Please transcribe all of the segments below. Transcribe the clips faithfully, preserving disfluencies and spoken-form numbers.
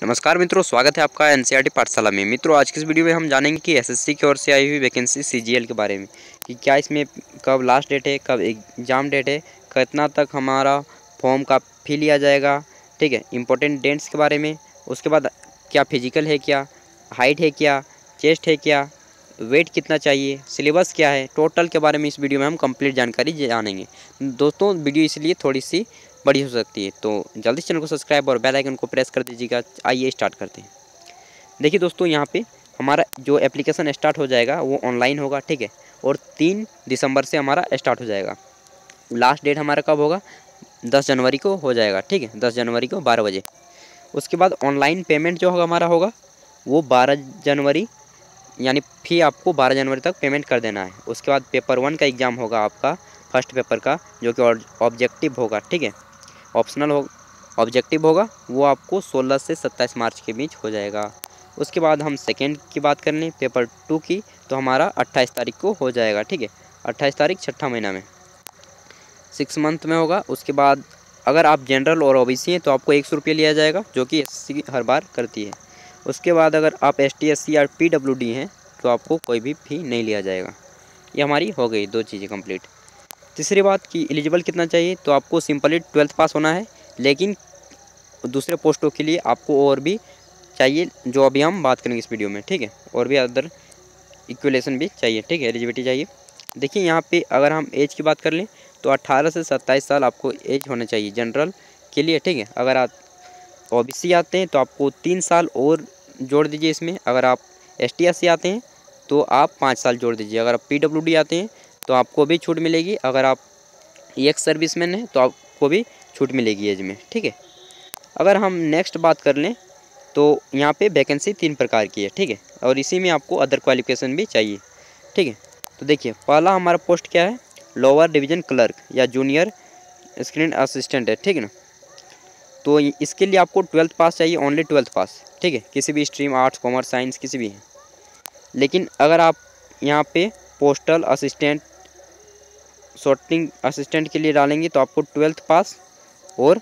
नमस्कार मित्रों, स्वागत है आपका एनसीईआरटी पाठशाला में। मित्रों, आज की इस वीडियो में हम जानेंगे कि एसएससी की ओर से आई हुई वैकेंसी सीजीएल के बारे में कि क्या इसमें कब लास्ट डेट है, कब एग्ज़ाम डेट है, कितना तक हमारा फॉर्म का फी लिया जाएगा, ठीक है। इंपॉर्टेंट डेट्स के बारे में, उसके बाद क्या फिजिकल है, क्या हाइट है, क्या चेस्ट है, क्या वेट कितना चाहिए, सिलेबस क्या है, टोटल के बारे में इस वीडियो में हम कंप्लीट जानकारी जानेंगे। दोस्तों, वीडियो इसलिए थोड़ी सी बड़ी हो सकती है, तो जल्दी चैनल को सब्सक्राइब और बेल आइकन को प्रेस कर दीजिएगा। आइए स्टार्ट करते हैं। देखिए दोस्तों, यहाँ पे हमारा जो एप्लीकेशन स्टार्ट हो जाएगा वो ऑनलाइन होगा, ठीक है। और तीन दिसंबर से हमारा स्टार्ट हो जाएगा। लास्ट डेट हमारा कब होगा? दस जनवरी को हो जाएगा, ठीक है। दस जनवरी को बारह बजे। उसके बाद ऑनलाइन पेमेंट जो होगा हमारा होगा वो बारह जनवरी, यानी फी आपको बारह जनवरी तक पेमेंट कर देना है। उसके बाद पेपर वन का एग्ज़ाम होगा आपका, फर्स्ट पेपर का, जो कि ऑब्जेक्टिव होगा, ठीक है। ऑप्शनल हो ऑब्जेक्टिव होगा, वो आपको सोलह से सत्ताईस मार्च के बीच हो जाएगा। उसके बाद हम सेकेंड की बात कर लें, पेपर टू की, तो हमारा अट्ठाईस तारीख को हो जाएगा, ठीक है। अट्ठाईस तारीख छठा महीना में, सिक्स मंथ में होगा। उसके बाद अगर आप जनरल और ओबीसी हैं तो आपको एक सौ रुपये लिया जाएगा, जो कि एसएससी हर बार करती है। उसके बाद अगर आप एसटी, एससी या पीडब्ल्यूडी हैं तो आपको कोई भी फ़ी नहीं लिया जाएगा। ये हमारी हो गई दो चीज़ें कंप्लीट। तीसरी बात कि एलिजिबल कितना चाहिए, तो आपको सिंपली ट्वेल्थ पास होना है, लेकिन दूसरे पोस्टों के लिए आपको और भी चाहिए, जो अभी हम बात करेंगे इस वीडियो में, ठीक है। और भी अदर इक्वलेशन भी चाहिए, ठीक है, एलिजिबिलिटी चाहिए। देखिए यहाँ पे अगर हम एज की बात कर लें तो अट्ठारह से सत्ताईस साल आपको एज होना चाहिए जनरल के लिए, ठीक है। अगर आप ओबीसी आते हैं तो आपको तीन साल और जोड़ दीजिए इसमें। अगर आप एसटी एससी आते हैं तो आप पाँच साल जोड़ दीजिए। अगर आप पीडब्ल्यूडी आते हैं तो आपको भी छूट मिलेगी। अगर आप एक्स सर्विसमैन हैं तो आपको भी छूट मिलेगी एज में, ठीक है। अगर हम नेक्स्ट बात कर लें तो यहाँ पे वैकेंसी तीन प्रकार की है, ठीक है। और इसी में आपको अदर क्वालिफिकेशन भी चाहिए, ठीक है। तो देखिए, पहला हमारा पोस्ट क्या है, लोअर डिवीज़न क्लर्क या जूनियर स्क्रीन असिस्टेंट है, ठीक है ना। तो इसके लिए आपको ट्वेल्थ पास चाहिए, ओनली ट्वेल्थ पास, ठीक है। किसी भी स्ट्रीम, आर्ट्स, कॉमर्स, साइंस, किसी भी है। लेकिन अगर आप यहाँ पे पोस्टल असिस्टेंट, सॉर्टिंग असिस्टेंट के लिए डालेंगे तो आपको ट्वेल्थ पास और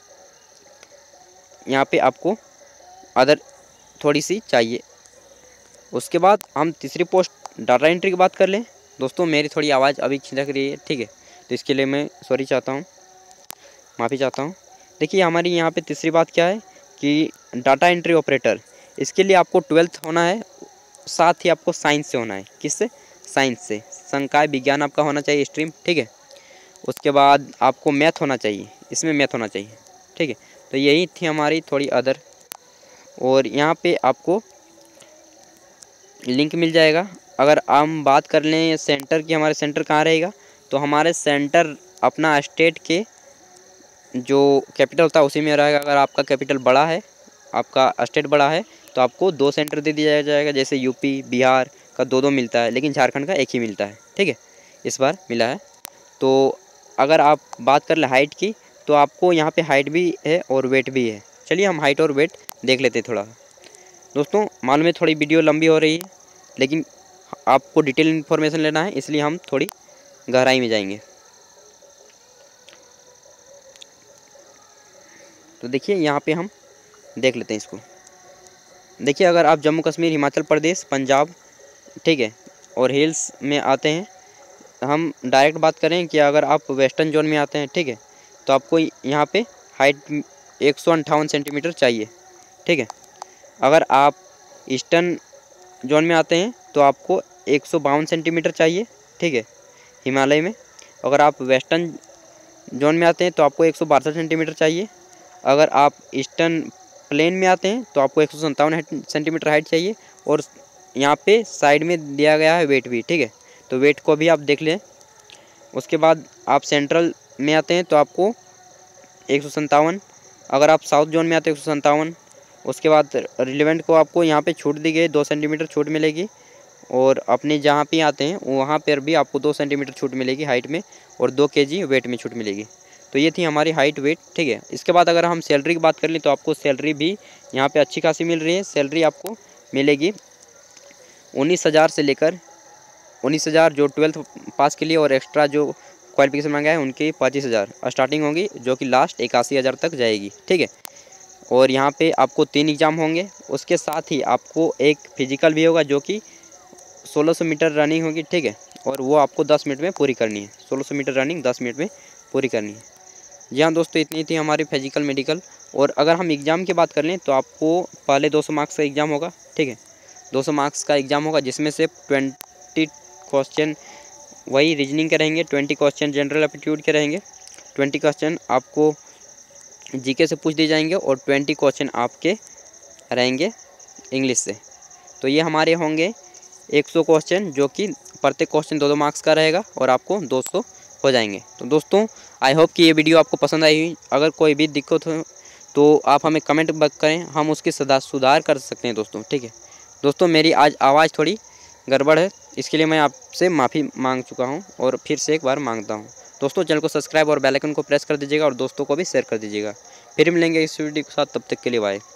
यहाँ पे आपको अदर थोड़ी सी चाहिए। उसके बाद हम तीसरी पोस्ट डाटा एंट्री की बात कर लें। दोस्तों, मेरी थोड़ी आवाज़ अभी खिंचक रही है, ठीक है, तो इसके लिए मैं सॉरी चाहता हूँ, माफ़ी चाहता हूँ। देखिए, हमारी यहाँ पे तीसरी बात क्या है कि डाटा एंट्री ऑपरेटर, इसके लिए आपको ट्वेल्थ होना है, साथ ही आपको साइंस से होना है। किससे? साइंस से। संकाय विज्ञान आपका होना चाहिए स्ट्रीम, ठीक है। उसके बाद आपको मैथ होना चाहिए, इसमें मैथ होना चाहिए, ठीक है। तो यही थी हमारी थोड़ी अदर। और यहाँ पे आपको लिंक मिल जाएगा। अगर हम बात कर लें सेंटर की, हमारे सेंटर कहाँ रहेगा, तो हमारे सेंटर अपना स्टेट के जो कैपिटल होता है उसी में रहेगा। अगर आपका कैपिटल बड़ा है, आपका स्टेट बड़ा है, तो आपको दो सेंटर दे दिया जाएगा। जैसे यूपी, बिहार का दो दो मिलता है, लेकिन झारखंड का एक ही मिलता है, ठीक है, इस बार मिला है। तो अगर आप बात कर ले हाइट की, तो आपको यहाँ पे हाइट भी है और वेट भी है। चलिए हम हाइट और वेट देख लेते हैं थोड़ा। दोस्तों, मालूम है थोड़ी वीडियो लंबी हो रही है, लेकिन आपको डिटेल इन्फॉर्मेशन लेना है, इसलिए हम थोड़ी गहराई में जाएंगे। तो देखिए, यहाँ पे हम देख लेते हैं इसको। देखिए, अगर आप जम्मू कश्मीर, हिमाचल प्रदेश, पंजाब, ठीक है, और हिल्स में आते हैं, हम डायरेक्ट बात करें कि अगर आप वेस्टर्न जोन में आते हैं, ठीक है, तो आपको यहाँ पे हाइट एक सौ अंठावन सेंटीमीटर चाहिए, ठीक है। अगर आप ईस्टर्न जोन में आते हैं तो आपको एक सौ बावन सेंटीमीटर चाहिए, ठीक है, हिमालय में। अगर आप वेस्टर्न जोन में आते हैं तो आपको एक सौ बासठ सेंटीमीटर चाहिए। अगर आप ईस्टर्न प्लेन में आते हैं तो आपको एक सौ सत्तावन सेंटीमीटर हाइट चाहिए। और यहाँ पे साइड में दिया गया है वेट भी, ठीक है, तो वेट को भी आप देख लें। उसके बाद आप सेंट्रल में आते हैं तो आपको एक सौ सत्तावन। अगर आप साउथ जोन में आते हैं एक सौ सत्तावन। उसके बाद रिलेवेंट को आपको यहाँ पे छूट दी गई, दो सेंटीमीटर छूट मिलेगी। और अपने जहाँ पे आते हैं वहाँ पर भी आपको दो सेंटीमीटर छूट मिलेगी हाइट में, और दो केजी वेट में छूट मिलेगी। तो ये थी हमारी हाइट, वेट, ठीक है। इसके बाद अगर हम सैलरी की बात कर लें तो आपको सैलरी भी यहाँ पे अच्छी खासी मिल रही है। सैलरी आपको मिलेगी उन्नीस हज़ार से लेकर उन्नीस हज़ार जो ट्वेल्थ पास के लिए, और एक्स्ट्रा जो क्वालिफिकेशन मांगा है उनकी पच्चीस हज़ार स्टार्टिंग होगी, जो कि लास्ट इक्यासी हज़ार तक जाएगी, ठीक है। और यहाँ पे आपको तीन एग्ज़ाम होंगे। उसके साथ ही आपको एक फिजिकल भी होगा जो कि सोलह सौ मीटर रनिंग होगी, ठीक है, और वो आपको दस मिनट में पूरी करनी है। सोलह सौ मीटर रनिंग दस मिनट में पूरी करनी है। जी हाँ दोस्तों, इतनी थी हमारी फिजिकल मेडिकल। और अगर हम एग्ज़ाम की बात कर लें तो आपको पहले दो सौ मार्क्स का एग्ज़ाम होगा, ठीक है, दो सौ मार्क्स का एग्ज़ाम होगा, जिसमें से ट्वेंटी क्वेश्चन वही रीजनिंग के रहेंगे, ट्वेंटी क्वेश्चन जनरल एप्टीट्यूड के रहेंगे, ट्वेंटी क्वेश्चन आपको जीके से पूछ दिए जाएंगे और ट्वेंटी क्वेश्चन आपके रहेंगे इंग्लिश से। तो ये हमारे होंगे एक सौ क्वेश्चन, जो कि प्रत्येक क्वेश्चन दो दो मार्क्स का रहेगा और आपको दो सौ हो जाएंगे। तो दोस्तों आई होप कि ये वीडियो आपको पसंद आई हुई। अगर कोई भी दिक्कत हो तो आप हमें कमेंट करें, हम उसकी सदा सुधार कर सकते हैं दोस्तों, ठीक है। दोस्तों मेरी आज आवाज़ थोड़ी गड़बड़ है, इसके लिए मैं आपसे माफ़ी मांग चुका हूँ और फिर से एक बार मांगता हूँ। दोस्तों चैनल को सब्सक्राइब और बेल आइकन को प्रेस कर दीजिएगा और दोस्तों को भी शेयर कर दीजिएगा। फिर मिलेंगे इस वीडियो के साथ, तब तक के लिए बाय।